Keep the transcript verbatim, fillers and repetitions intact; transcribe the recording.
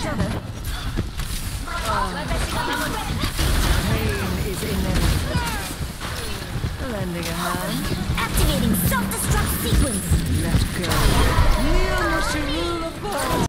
each other. Pain is inevitable. Lending a hand. Activating self-destruct sequence. Let go. Kneel, Monsieur Rule of Ball.